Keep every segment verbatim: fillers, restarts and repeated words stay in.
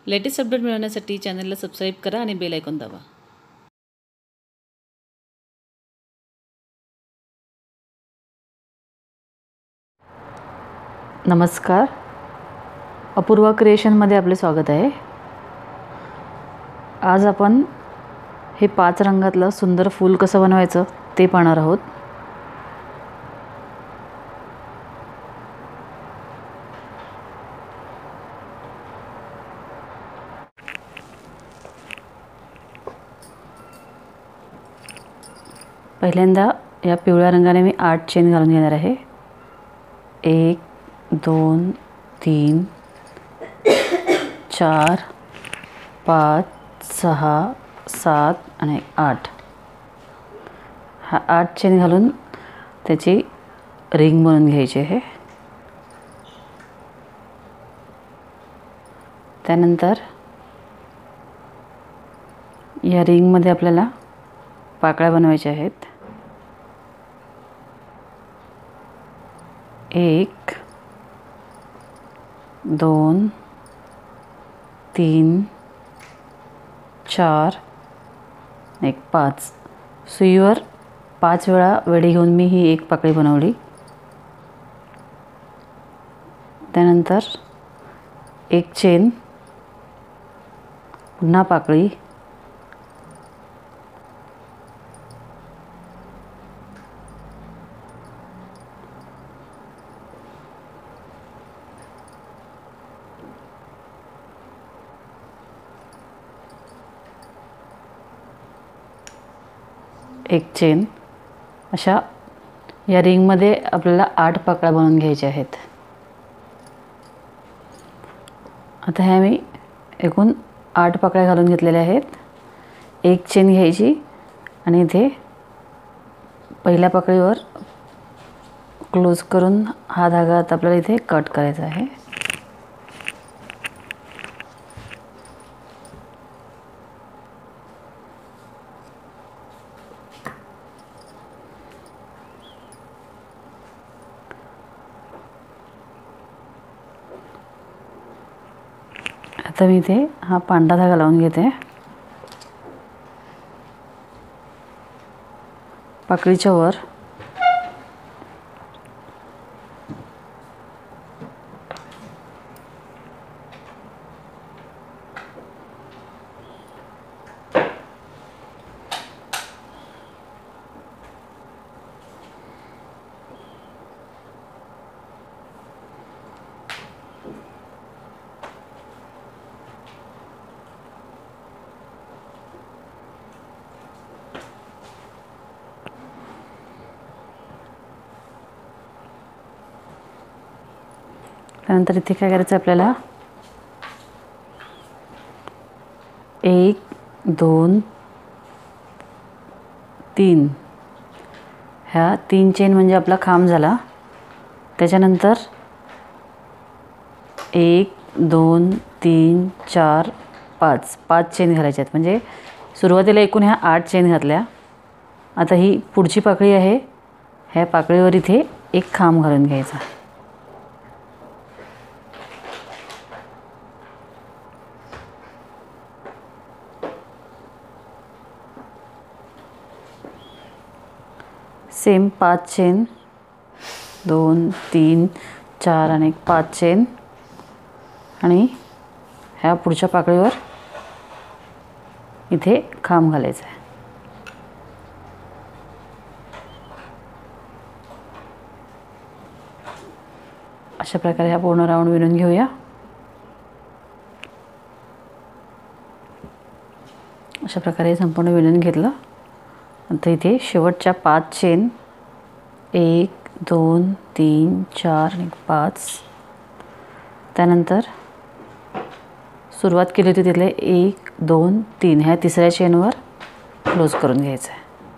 Latest update मिळवण्यासाठी चॅनलला subscribe करा आणि बेल आयकॉन दाबा। नमस्कार, अपूर्वा क्रिएशनमध्ये आपले स्वागत आहे। आज आपण हे पाच रंगातलं सुंदर फूल कसं बनवायचं ते पाहणार आहोत। पहिल्यांदा या पिवळ्या रंगाने मी आठ चेन घालून घेणार आहे। एक दोन तीन चार पाच सहा सात आणि आठ, हा आठ चेन घालून त्याची रिंग बनवून घ्यायची आहे। त्यानंतर या रिंगमध्ये आपल्याला पाकळ्या बनवायच्या आहेत। एक दोन तीन चार एक पाच, सुईवर पाच वेळा वेढी घेऊन मी ही एक पाकळी बनवली। त्यानंतर एक चेन, पुन्हा पाकळी, एक चेन, अशा या रिंगमध्ये आपल्याला आठ पाकळ्या बनवून घ्यायच्या आहेत। आता ह्या मी एकूण आठ पाकळ्या घालून घेतलेल्या आहेत। एक चेन घ्यायची आणि इथे पहिल्या पाकळीवर क्लोज करून हा धागा आता आपल्याला इथे कट करायचा आहे। आता मी इथे हा पांढरा धागा लावून घेते। पाकळीच्या वर त्यानंतर इथे काय करायचं आपल्याला, एक दोन तीन, ह्या तीन चेन म्हणजे आपला खांब झाला। त्याच्यानंतर एक दोन तीन चार पाच, पाच चेन घालायच्या आहेत। म्हणजे सुरुवातीला एकूण ह्या आठ चेन घातल्या। आता ही पुढची पाकळी आहे, ह्या पाकळीवर इथे एक खांब घालून घ्यायचा। सेम पाच चेन, दोन तीन चार आणि एक पाच चेन, आणि ह्या पुढच्या पाकळीवर इथे खांब घालायचा आहे। अशा प्रकारे हा पूर्ण राऊंड विणून घेऊया। अशा प्रकारे संपूर्ण विणून घेतलं। आता इथे शेवटच्या पाच चेन, एक दोन तीन चार आणि पाच, त्यानंतर सुरुवात केली होती तिथले एक दोन तीन, ह्या तिसऱ्या चेनवर क्लोज करून घ्यायचं आहे।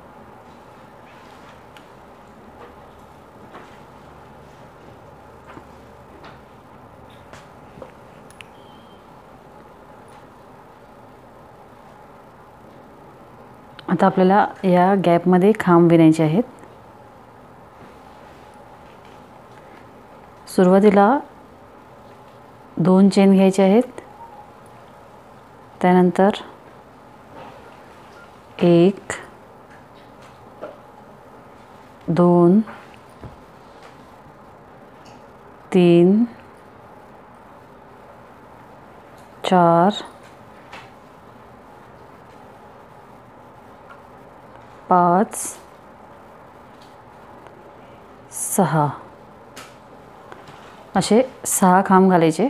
आता आपल्याला या गॅपमध्ये खांब विणायचे आहेत। सुरुवातीला दोन चेन घ्यायचे आहेत, त्यानंतर एक दोन तीन चार पाच सहा असे सहा खांब घालायचे.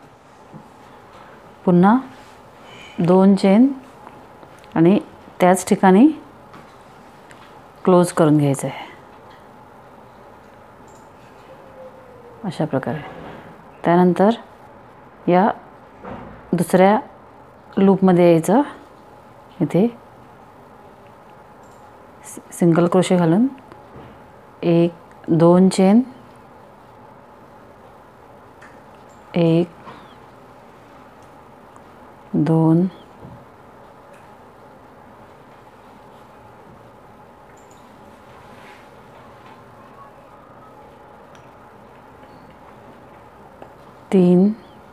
पुन्हा दोन चेन आणि त्याच ठिकाणी क्लोज करून घ्यायचं आहे अशा प्रकारे. त्यानंतर या दुसऱ्या लूपमध्ये यायचं. इथे सिंगल क्रोशे घालून एक दोन चेन, एक दोन तीन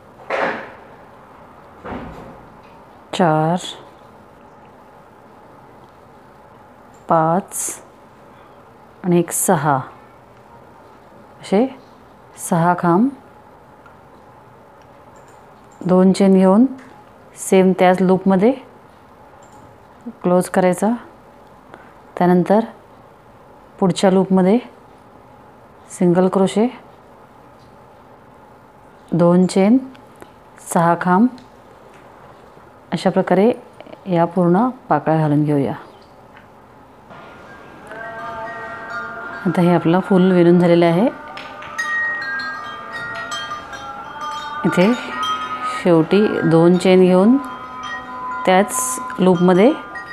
चार पाच आणि एक सहा असे सहा खांब दोन चेन घेऊन सेम त्याच लूपमध्ये क्लोज करायचा. त्यानंतर पुढच्या लूपमध्ये सिंगल क्रोशे, दोन चेन, सहा खांब अशा प्रकारे या पूर्ण पाकळ्या घालून घेऊया. आता हे आपलं फुल विणून झालेलं आहे. इथे शेवटी दोन चेन घेऊन त्याच लूपमध्ये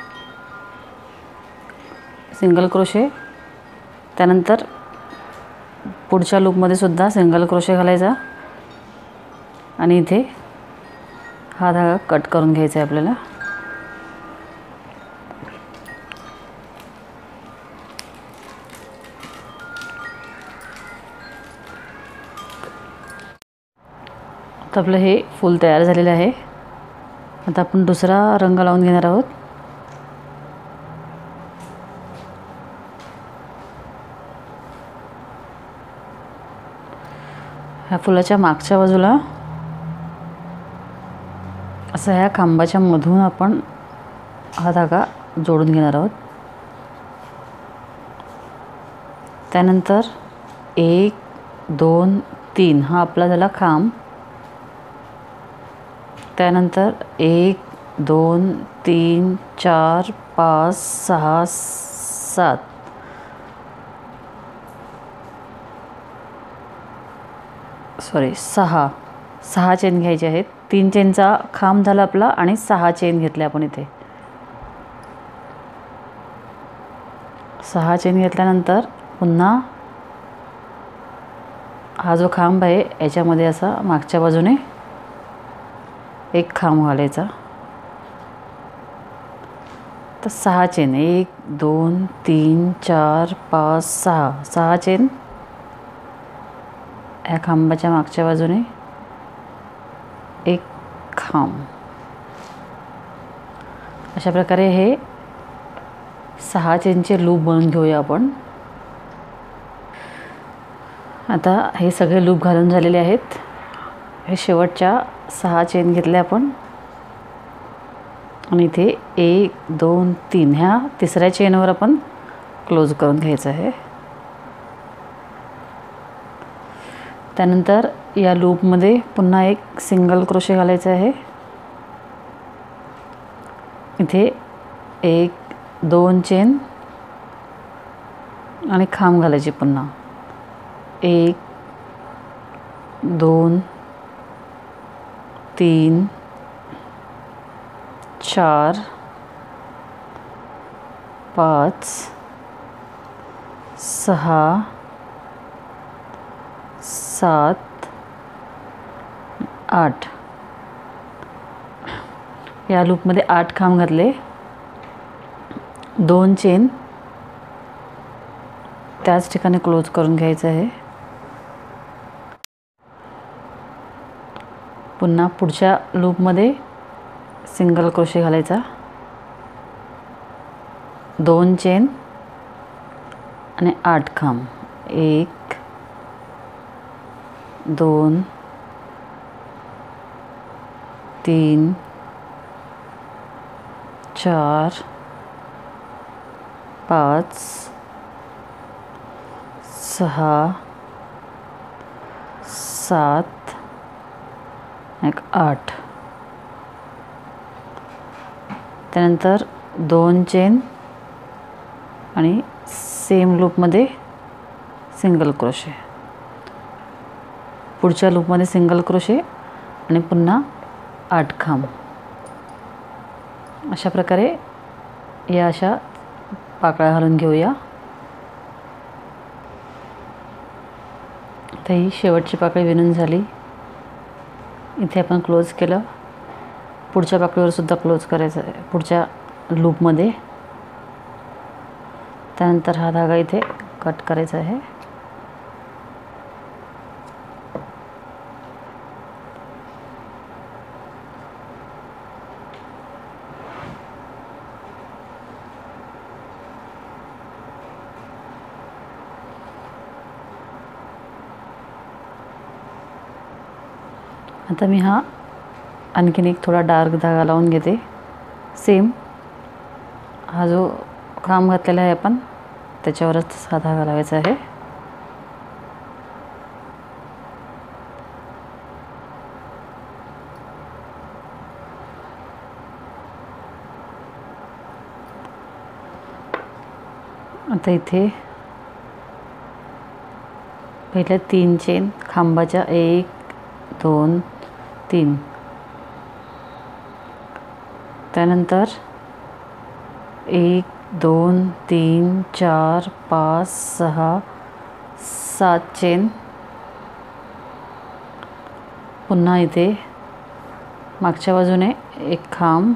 सिंगल क्रोशे, त्यानंतर पुढच्या लूपमध्ये सुद्धा सिंगल क्रोशे घालायचा आणि इथे हा धागा कट करून घ्यायचा आहे आपल्याला. आता आपलं हे फूल तयार झालेलं आहे. आता आपण दुसरा रंग लावून घेणार आहोत. ह्या फुलाच्या मागच्या बाजूला असं ह्या खांबाच्या मधून आपण हा धागा जोडून घेणार आहोत. त्यानंतर एक दोन तीन हा आपला झाला खांब. त्यानंतर एक दोन तीन चार पाच सहा सात सॉरी सहा सहा चेन घ्यायचे आहेत. तीन चेनचा खांब झाला आपला आणि सहा चेन घेतले आपण. इथे सहा चेन घेतल्यानंतर पुन्हा हा जो खांब आहे याच्यामध्ये असा मागच्या बाजूने एक खांब घालायचा. तर सहा चेन एक दोन तीन चार पाच सहा सहा चेन ह्या खांबाच्या मागच्या बाजूने एक खांब. अशा प्रकारे हे सहा चेनचे लूप बनवून घेऊया आपण. आता हे सगळे लूप घालून झालेले आहेत. हे शेवटच्या सहा चेन घेतल्या आपण आणि इथे एक दोन तीन ह्या तिसऱ्या चेनवर आपण क्लोज करून घ्यायचं आहे. त्यानंतर या लूपमध्ये पुन्हा एक सिंगल क्रोशे घालायचं आहे. इथे एक दोन चेन आणि खांब घालायचे. पुन्हा एक दोन तीन चार पाच सहा सात आठ या लूपमध्ये आठ खांब घातले. दोन चेन त्याच ठिकाणी क्लोज करून घ्यायचं आहे. पुन्हा पुढच्या लूपमध्ये सिंगल क्रोशे घालायचा, दोन चेन आणि आठ खांब, एक दोन तीन चार पाच सहा सात एक आठ, त्यानंतर दोन चेन आणि सेम लूपमध्ये सिंगल क्रोशे, पुढच्या लूपमध्ये सिंगल क्रोशे आणि पुन्हा आठ खांब. अशा प्रकारे या अशा पाकळ्या घालून घेऊया. आता ही शेवटची पाकळी विणून झाली. इथे आपण क्लोज केलं. पुढच्या पाकळीवर सुद्धा क्लोज करायचं आहे, पुढच्या लूपमध्ये. त्यानंतर हा धागा इथे कट करायचा आहे. आता मी हा आणखीन एक थोडा डार्क धागा लावून घेते. सेम हा जो खांब घातलेला आहे आपण त्याच्यावरच हा धागा लावायचा आहे. आता इथे पहिल्या तीन चेन खांबाच्या एक दोन तीन, त्यानंतर एक दोन तीन चार पाच सहा सात चेन, पुन्हा इथे मागच्या बाजूने एक खांब,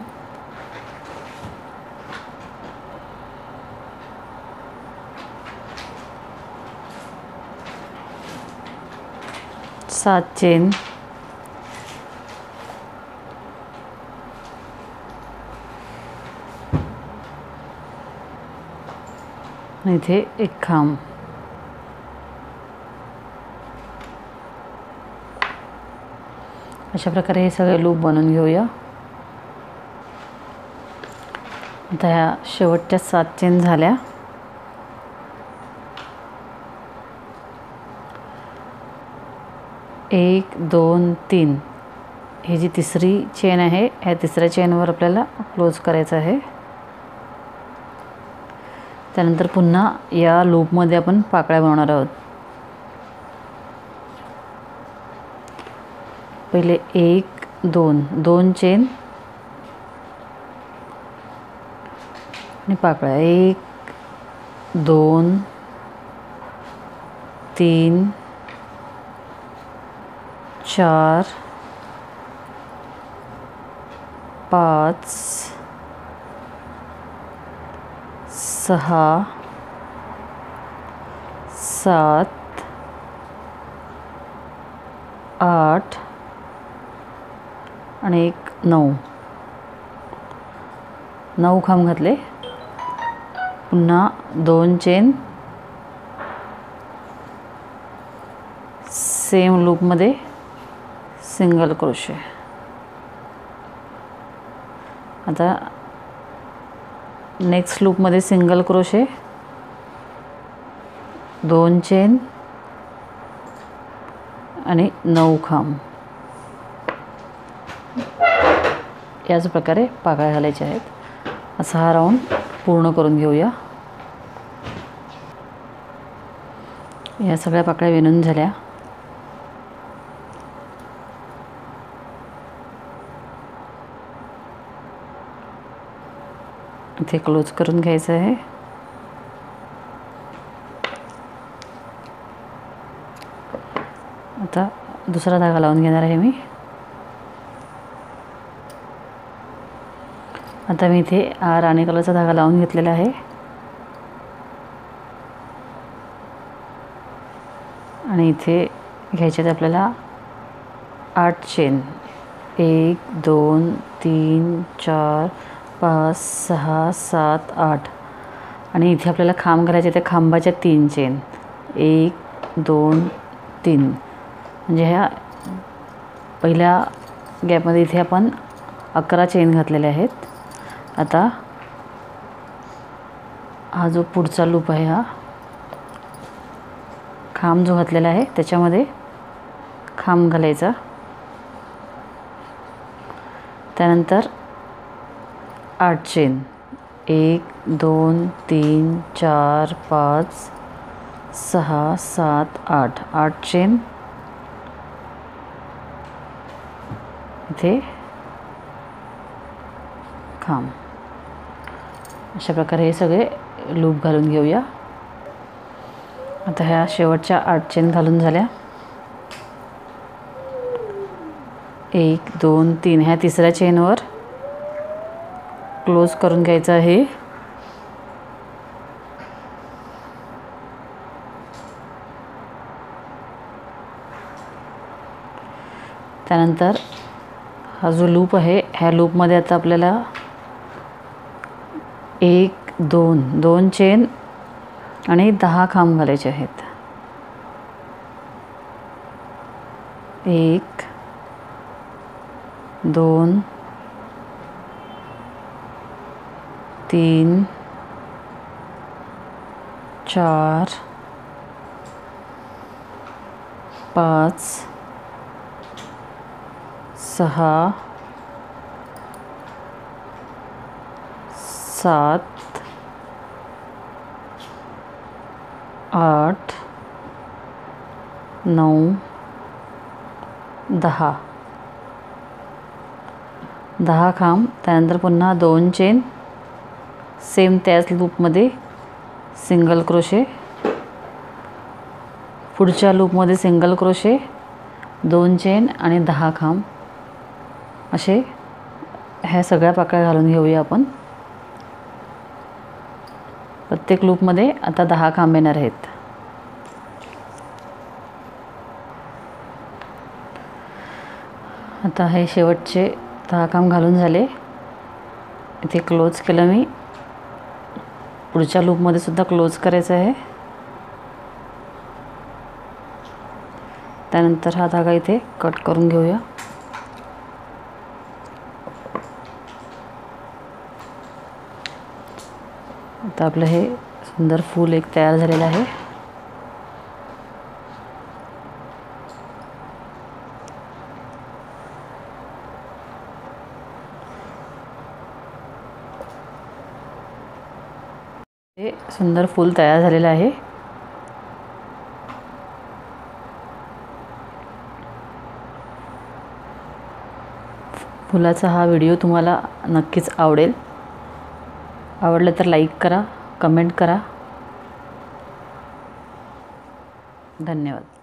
सात चेन, इथे एक खांब. अशा प्रकारे हे सगळे लूप बनवून घेऊया. आता ह्या शेवटच्या सात चेन झाल्या. एक दोन तीन, ही जी तिसरी चेन आहे ह्या तिसऱ्या चेनवर आपल्याला क्लोज करायचं आहे. त्यानंतर पुन्हा या लूपमध्ये आपण पाकळ्या बनवणार आहोत. पहिले एक दोन दोन चेन आणि पाकळ्या, एक दोन तीन चार पाच सहा सात आठ आणि एक नऊ, नऊ खांब घातले. पुन्हा दोन चेन सेम लूपमध्ये सिंगल क्रोशे. आता नेक्स्ट लूपमध्ये सिंगल क्रोशे, दोन चेन आणि नऊ खांब. याच प्रकारे पाकळ्या घालायच्या आहेत. असा हा राऊंड पूर्ण करून घेऊया. या सगळ्या पाकळ्या विणून झाल्या. इथे क्लोज करून घ्यायचं आहे. आता दुसरा धागा लावून घेणार आहे मी. आता मी इथे राणी कलरचा धागा लावून घेतलेला आहे आणि इथे घ्यायच्यात आपल्याला आठ चेन. एक दोन तीन चार पाच सहा सात आठ आणि इथे आपल्याला खांब घालायचे. त्या खांबाच्या तीन चेन एक दोन तीन म्हणजे ह्या पहिल्या गॅपमध्ये इथे आपण अकरा चेन घातलेले आहेत. आता हा जो पुढचा लूप आहे हा खांब जो घातलेला आहे त्याच्यामध्ये खांब घालायचा. त्यानंतर आठ चेन एक दोन तीन चार पाच सहा सात आठ आठ चेन इथे खांब. अशा प्रकारे हे सगळे लूप घालून घेऊया. आता ह्या शेवटच्या आठ चेन घालून झाल्या. एक दोन तीन ह्या तिसऱ्या चेनवर क्लोज करून घ्यायचं आहे. त्यानंतर हा जो लूप आहे ह्या लूपमध्ये आता आपल्याला एक दोन दोन चेन आणि दहा खांब घालायचे आहेत. एक दोन तीन चार पाच सहा सात आठ नऊ दहा दहा खांब. त्यानंतर पुन्हा दोन चेन सेम त्याच लूपमध्ये सिंगल क्रोशे. पुढच्या लूपमध्ये सिंगल क्रोशे दोन चेन आणि दहा खांब असे ह्या सगळ्या पाकळ्या घालून घेऊया आपण. प्रत्येक लूपमध्ये आता दहा खांब येणार आहेत. आता हे शेवटचे दहा खांब घालून झाले. इथे क्लोज केलं मी. पुढच्या लूपमध्ये सुद्धा क्लोज करायचं आहे. त्यानंतर हा धागा इथे कट करून घेऊया. आता आपलं हे सुंदर फूल एक तयार झालेलं आहे. हे सुंदर फूल तयार झालेलं आहे. फुलाचा हा व्हिडिओ तुम्हाला नक्कीच आवडेल. आवडलं तर लाईक करा, कमेंट करा. धन्यवाद.